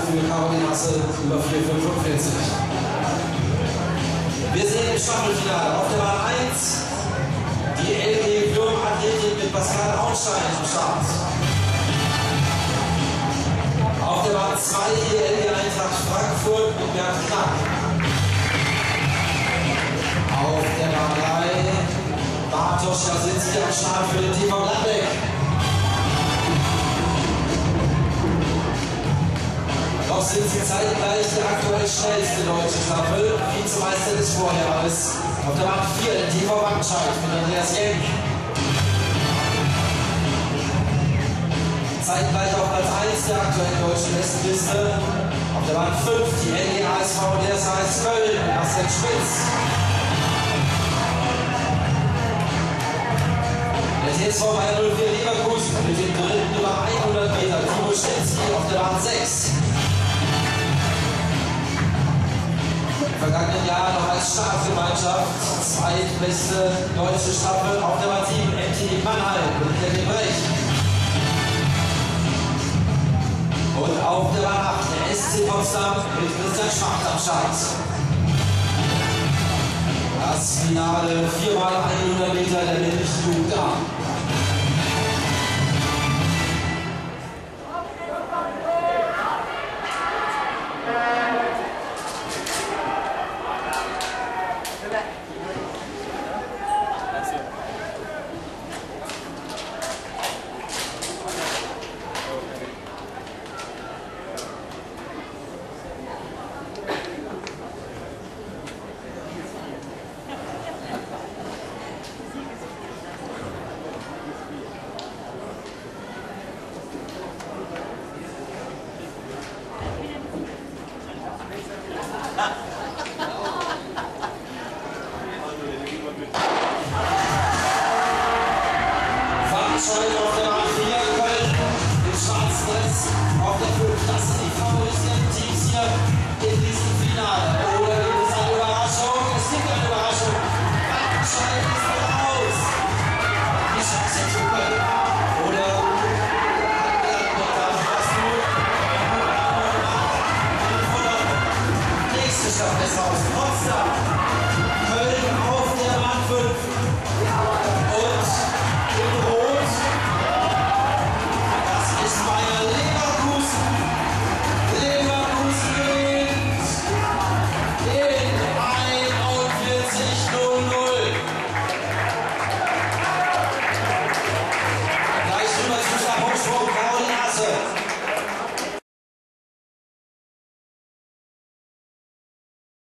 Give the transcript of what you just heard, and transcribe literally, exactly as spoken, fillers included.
für Caroline Hasse über vier fünfundvierzig. Wir sehen im Staffelfinale auf der Bahn eins die L G Würm Athletik mit Pascal Hauenstein am Start. Auf der Bahn zwei die L G Eintracht Frankfurt mit Bernd Knack. Auf der Bahn drei Bartosz Jasinski am Start für den T V Gladbeck. Noch sind sie zeitgleich die aktuell schnellste deutsche Staffel, Vizemeister des Vorjahres. Auf der Bahn vier der T V Wattenscheid mit Andreas Jenk. Zeitgleich auf Platz eins der aktuellen deutschen Bestenliste. Auf der Bahn fünf die L G A S V und der S H S Köln mit Marcel Spitz. Der T S V Bayer null vier Leverkusen mit dem dritten über hundert Meter Timo Schnitzky auf der Bahn sechs. Im vergangenen Jahr noch als Startgemeinschaft zweitbeste deutsche Staffel auf der Bahn sieben M T D Mannheim mit Kevin Brecht. Und auf der Bahn acht der S C Potsdam mit Christian Schmacht am Start. Das Finale vier mal hundert Meter der männlichen Jugend A.